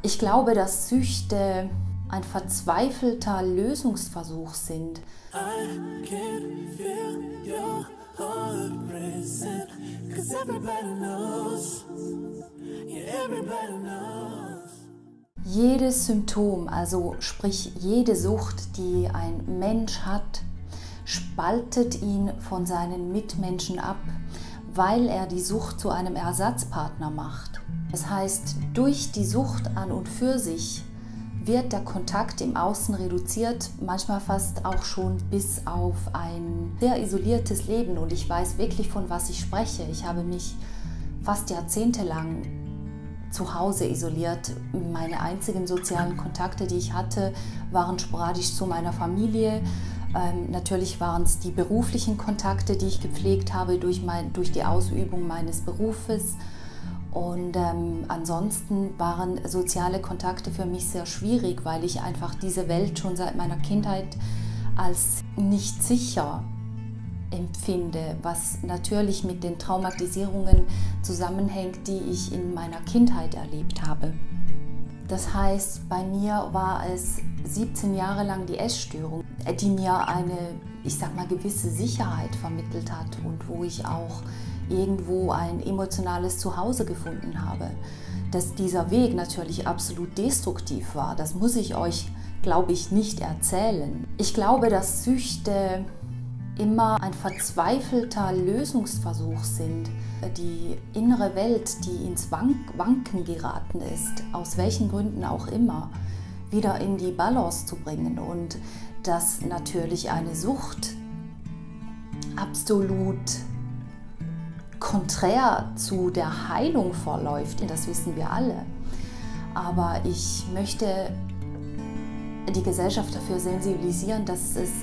Ich glaube, dass Süchte ein verzweifelter Lösungsversuch sind. I can feel your heart racing, 'cause everybody knows, yeah, everybody knows. Jedes Symptom, also sprich jede Sucht, die ein Mensch hat, spaltet ihn von seinen Mitmenschen ab, weil er die Sucht zu einem Ersatzpartner macht. Das heißt, durch die Sucht an und für sich wird der Kontakt im Außen reduziert, manchmal fast auch schon bis auf ein sehr isoliertes Leben. Und ich weiß wirklich, von was ich spreche. Ich habe mich fast jahrzehntelang zu Hause isoliert. Meine einzigen sozialen Kontakte, die ich hatte, waren sporadisch zu meiner Familie. Natürlich waren es die beruflichen Kontakte, die ich gepflegt habe durch die Ausübung meines Berufes. Und ansonsten waren soziale Kontakte für mich sehr schwierig, weil ich einfach diese Welt schon seit meiner Kindheit als nicht sicher empfinde, was natürlich mit den Traumatisierungen zusammenhängt, die ich in meiner Kindheit erlebt habe. Das heißt, bei mir war es 17 Jahre lang die Essstörung, die mir eine, ich sag mal, gewisse Sicherheit vermittelt hat und wo ich auch irgendwo ein emotionales Zuhause gefunden habe. Dass dieser Weg natürlich absolut destruktiv war, das muss ich euch, glaube ich, nicht erzählen. Ich glaube, dass Süchte immer ein verzweifelter Lösungsversuch sind, die innere Welt, die ins Wanken geraten ist, aus welchen Gründen auch immer, wieder in die Balance zu bringen. Und dass natürlich eine Sucht absolut konträr zu der Heilung verläuft, das wissen wir alle. Aber ich möchte die Gesellschaft dafür sensibilisieren, dass es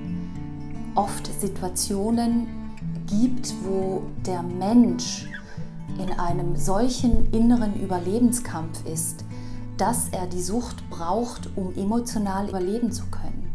oft Situationen gibt, wo der Mensch in einem solchen inneren Überlebenskampf ist, dass er die Sucht braucht, um emotional überleben zu können.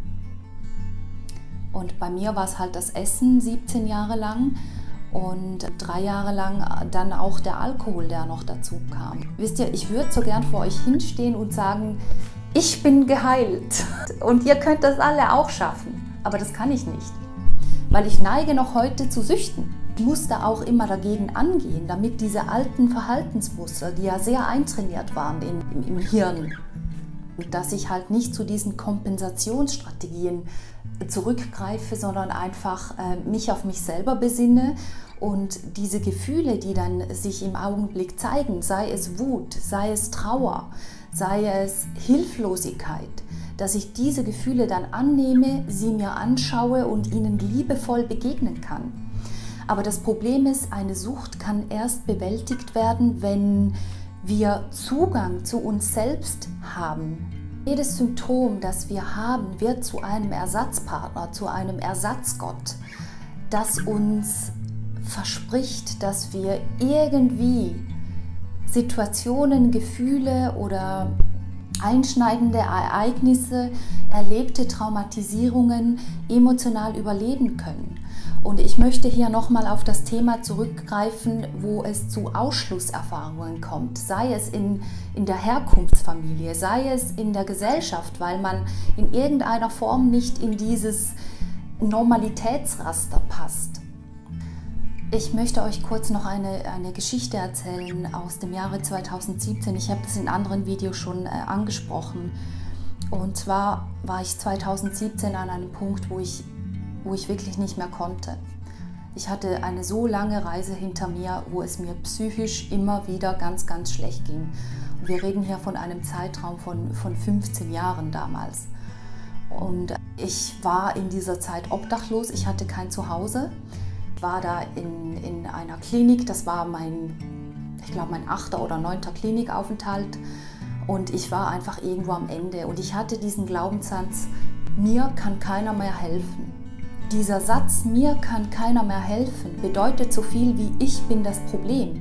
Und bei mir war es halt das Essen 17 Jahre lang. Und 3 Jahre lang dann auch der Alkohol, der noch dazu kam. Wisst ihr, ich würde so gern vor euch hinstehen und sagen, ich bin geheilt und ihr könnt das alle auch schaffen. Aber das kann ich nicht, weil ich neige noch heute zu Süchten. Ich muss da auch immer dagegen angehen, damit diese alten Verhaltensmuster, die ja sehr eintrainiert waren im Hirn, dass ich halt nicht zu diesen Kompensationsstrategien zurückgreife, sondern einfach mich auf mich selber besinne und diese Gefühle, die dann sich im Augenblick zeigen, sei es Wut, sei es Trauer, sei es Hilflosigkeit, dass ich diese Gefühle dann annehme, sie mir anschaue und ihnen liebevoll begegnen kann. Aber das Problem ist, eine Sucht kann erst bewältigt werden, wenn wir Zugang zu uns selbst haben. Jedes Symptom, das wir haben, wird zu einem Ersatzpartner, zu einem Ersatzgott, das uns verspricht, dass wir irgendwie Situationen, Gefühle oder einschneidende Ereignisse, erlebte Traumatisierungen emotional überleben können. Und ich möchte hier nochmal auf das Thema zurückgreifen, wo es zu Ausschlusserfahrungen kommt, sei es in der Herkunftsfamilie, sei es in der Gesellschaft, weil man in irgendeiner Form nicht in dieses Normalitätsraster passt. Ich möchte euch kurz noch eine Geschichte erzählen aus dem Jahre 2017. Ich habe das in anderen Videos schon angesprochen. Und zwar war ich 2017 an einem Punkt, wo ich wirklich nicht mehr konnte. Ich hatte eine so lange Reise hinter mir, wo es mir psychisch immer wieder ganz, ganz schlecht ging. Und wir reden hier von einem Zeitraum von 15 Jahren damals. Und ich war in dieser Zeit obdachlos, ich hatte kein Zuhause. Ich war da in einer Klinik, das war ich glaube mein 8. oder 9. Klinikaufenthalt. Und ich war einfach irgendwo am Ende. Und ich hatte diesen Glaubenssatz, mir kann keiner mehr helfen. Dieser Satz, mir kann keiner mehr helfen, bedeutet so viel wie ich bin das Problem.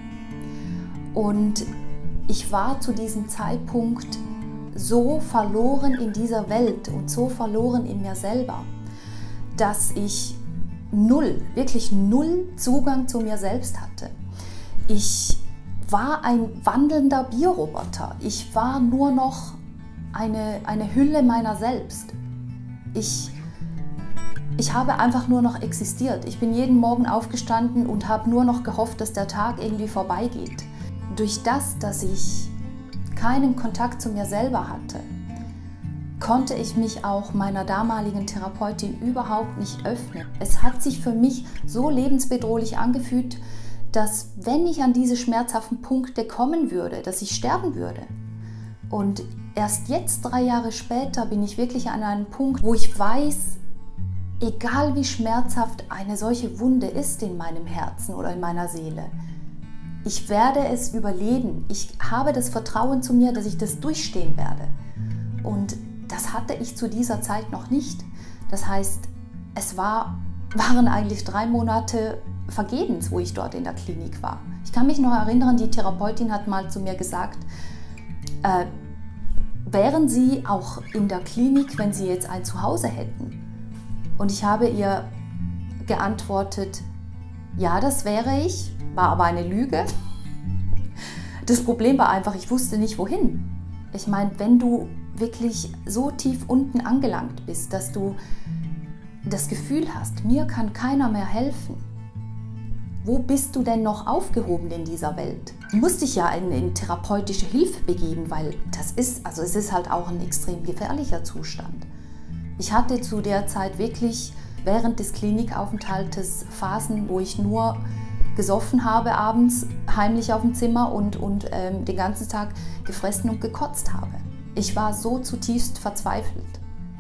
Und ich war zu diesem Zeitpunkt so verloren in dieser Welt und so verloren in mir selber, dass ich wirklich null Zugang zu mir selbst hatte. Ich war ein wandelnder Bioroboter. Ich war nur noch eine Hülle meiner selbst. Ich habe einfach nur noch existiert. Ich bin jeden Morgen aufgestanden und habe nur noch gehofft, dass der Tag irgendwie vorbeigeht. Durch das, dass ich keinen Kontakt zu mir selber hatte, konnte ich mich auch meiner damaligen Therapeutin überhaupt nicht öffnen. Es hat sich für mich so lebensbedrohlich angefühlt, dass wenn ich an diese schmerzhaften Punkte kommen würde, dass ich sterben würde. Und erst jetzt, 3 Jahre später, bin ich wirklich an einem Punkt, wo ich weiß, egal wie schmerzhaft eine solche Wunde ist in meinem Herzen oder in meiner Seele, ich werde es überleben. Ich habe das Vertrauen zu mir, dass ich das durchstehen werde. Und das hatte ich zu dieser Zeit noch nicht. Das heißt, es waren eigentlich 3 Monate vergebens, wo ich dort in der Klinik war. Ich kann mich noch erinnern, die Therapeutin hat mal zu mir gesagt, wären Sie auch in der Klinik, wenn Sie jetzt ein Zuhause hätten? Und ich habe ihr geantwortet, ja, das wäre ich, war aber eine Lüge. Das Problem war einfach, ich wusste nicht wohin. Ich meine, wenn du wirklich so tief unten angelangt bist, dass du das Gefühl hast, mir kann keiner mehr helfen, wo bist du denn noch aufgehoben in dieser Welt? Du musst dich ja in therapeutische Hilfe begeben, weil es ist halt auch ein extrem gefährlicher Zustand. Ich hatte zu der Zeit wirklich während des Klinikaufenthaltes Phasen, wo ich nur gesoffen habe abends, heimlich auf dem Zimmer und den ganzen Tag gefressen und gekotzt habe. Ich war so zutiefst verzweifelt.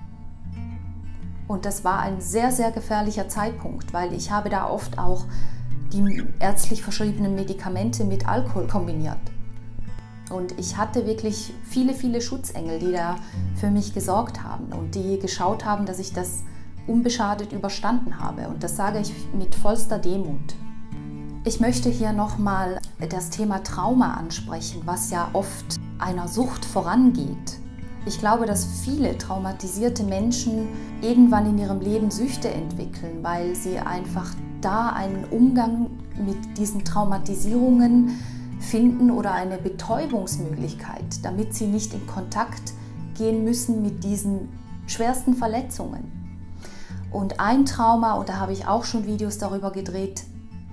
Und das war ein sehr, sehr gefährlicher Zeitpunkt, weil ich habe da oft auch die ärztlich verschriebenen Medikamente mit Alkohol kombiniert. Und ich hatte wirklich viele, viele Schutzengel, die da für mich gesorgt haben und die geschaut haben, dass ich das unbeschadet überstanden habe. Und das sage ich mit vollster Demut. Ich möchte hier nochmal das Thema Trauma ansprechen, was ja oft einer Sucht vorangeht. Ich glaube, dass viele traumatisierte Menschen irgendwann in ihrem Leben Süchte entwickeln, weil sie einfach da einen Umgang mit diesen Traumatisierungen finden oder eine Betäubungsmöglichkeit, damit sie nicht in Kontakt gehen müssen mit diesen schwersten Verletzungen. Und ein Trauma, und da habe ich auch schon Videos darüber gedreht,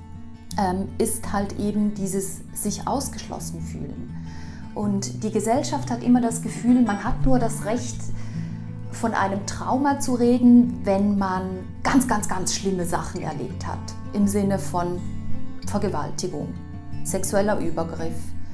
ist halt eben dieses sich ausgeschlossen fühlen. Und die Gesellschaft hat immer das Gefühl, man hat nur das Recht, von einem Trauma zu reden, wenn man ganz, ganz, ganz schlimme Sachen erlebt hat. Im Sinne von Vergewaltigung, sexueller Übergriff,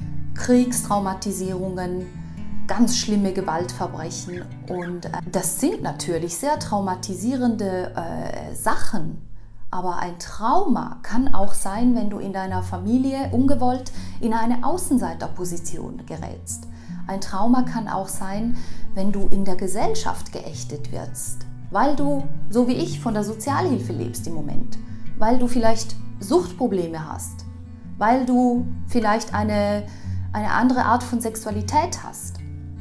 Kriegstraumatisierungen, ganz schlimme Gewaltverbrechen. Und das sind natürlich sehr traumatisierende Sachen. Aber ein Trauma kann auch sein, wenn du in deiner Familie ungewollt in eine Außenseiterposition gerätst. Ein Trauma kann auch sein, wenn du in der Gesellschaft geächtet wirst, weil du, so wie ich, von der Sozialhilfe lebst im Moment, weil du vielleicht Suchtprobleme hast, weil du vielleicht eine andere Art von Sexualität hast.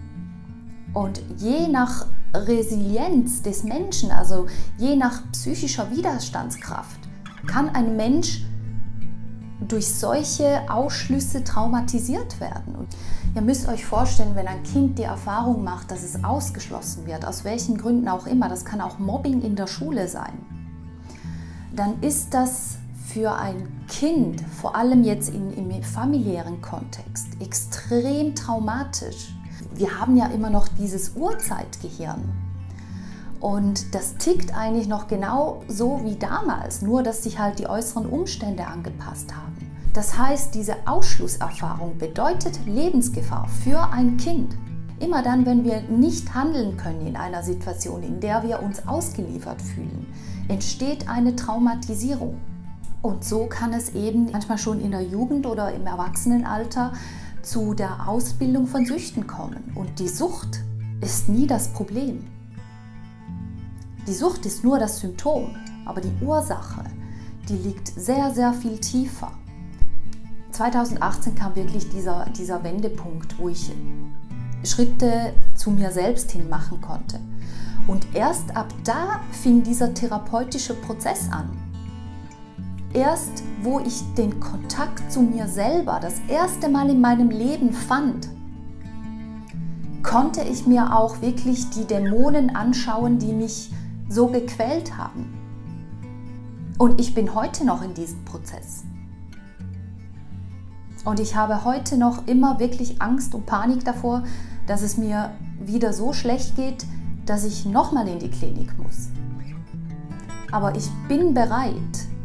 Und je nach Resilienz des Menschen, also je nach psychischer Widerstandskraft, kann ein Mensch durch solche Ausschlüsse traumatisiert werden. Und ihr müsst euch vorstellen, wenn ein Kind die Erfahrung macht, dass es ausgeschlossen wird, aus welchen Gründen auch immer, das kann auch Mobbing in der Schule sein, dann ist das für ein Kind, vor allem jetzt im familiären Kontext, extrem traumatisch. Wir haben ja immer noch dieses Urzeitgehirn und das tickt eigentlich noch genau so wie damals, nur dass sich halt die äußeren Umstände angepasst haben. Das heißt, diese Ausschlusserfahrung bedeutet Lebensgefahr für ein Kind. Immer dann, wenn wir nicht handeln können in einer Situation, in der wir uns ausgeliefert fühlen, entsteht eine Traumatisierung. Und so kann es eben manchmal schon in der Jugend oder im Erwachsenenalter zu der Ausbildung von Süchten kommen. Und die Sucht ist nie das Problem. Die Sucht ist nur das Symptom, aber die Ursache, die liegt sehr, sehr viel tiefer. 2018 kam wirklich dieser Wendepunkt, wo ich Schritte zu mir selbst hin machen konnte. Und erst ab da fing dieser therapeutische Prozess an. Erst wo ich den Kontakt zu mir selber das erste Mal in meinem Leben fand, konnte ich mir auch wirklich die Dämonen anschauen, die mich so gequält haben. Und ich bin heute noch in diesem Prozess. Und ich habe heute noch immer wirklich Angst und Panik davor, dass es mir wieder so schlecht geht, dass ich nochmal in die Klinik muss. Aber ich bin bereit,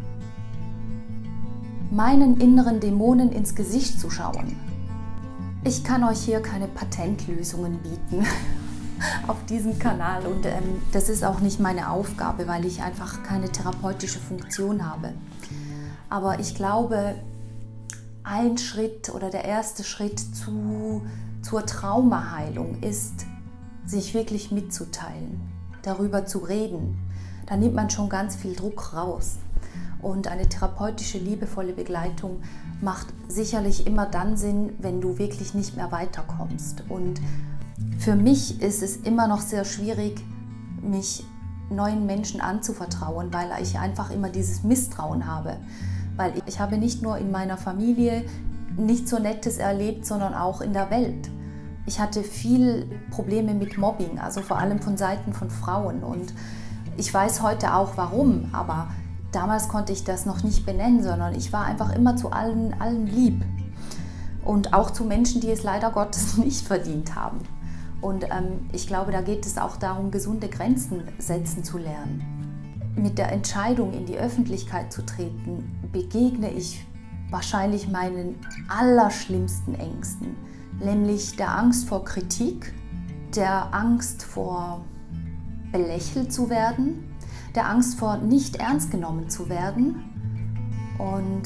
meinen inneren Dämonen ins Gesicht zu schauen. Ich kann euch hier keine Patentlösungen bieten auf diesem Kanal und das ist auch nicht meine Aufgabe, weil ich einfach keine therapeutische Funktion habe. Aber ich glaube, ein Schritt oder der erste Schritt zur Traumaheilung ist, sich wirklich mitzuteilen, darüber zu reden. Da nimmt man schon ganz viel Druck raus. Und eine therapeutische, liebevolle Begleitung macht sicherlich immer dann Sinn, wenn du wirklich nicht mehr weiterkommst. Und für mich ist es immer noch sehr schwierig, mich neuen Menschen anzuvertrauen, weil ich einfach immer dieses Misstrauen habe. Weil ich habe nicht nur in meiner Familie nichts so Nettes erlebt, sondern auch in der Welt. Ich hatte viel Probleme mit Mobbing, also vor allem von Seiten von Frauen. Und ich weiß heute auch warum, aber damals konnte ich das noch nicht benennen, sondern ich war einfach immer zu allen lieb. Und auch zu Menschen, die es leider Gottes nicht verdient haben. Und ich glaube, da geht es auch darum, gesunde Grenzen setzen zu lernen. Mit der Entscheidung, in die Öffentlichkeit zu treten, begegne ich wahrscheinlich meinen allerschlimmsten Ängsten, nämlich der Angst vor Kritik, der Angst vor belächelt zu werden, der Angst vor nicht ernst genommen zu werden und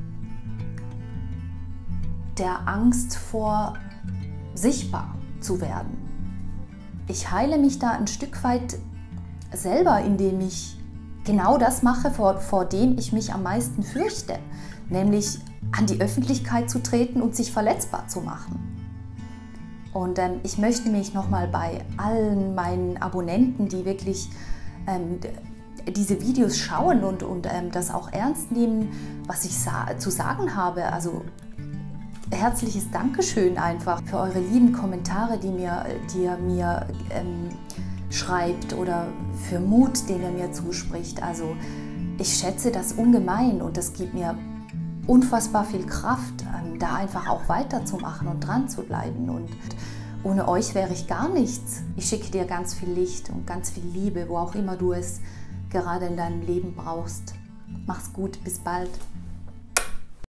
der Angst vor sichtbar zu werden. Ich heile mich da ein Stück weit selber, indem ich genau das mache, vor dem ich mich am meisten fürchte, nämlich an die Öffentlichkeit zu treten und sich verletzbar zu machen. Und ich möchte mich nochmal bei allen meinen Abonnenten, die wirklich diese Videos schauen und das auch ernst nehmen, was ich zu sagen habe. Also herzliches Dankeschön einfach für eure lieben Kommentare, die ihr mir schreibt oder für Mut, den ihr mir zuspricht. Also ich schätze das ungemein und das gibt mir unfassbar viel Kraft, da einfach auch weiterzumachen und dran zu bleiben. Und ohne euch wäre ich gar nichts. Ich schicke dir ganz viel Licht und ganz viel Liebe, wo auch immer du es gerade in deinem Leben brauchst. Mach's gut, bis bald.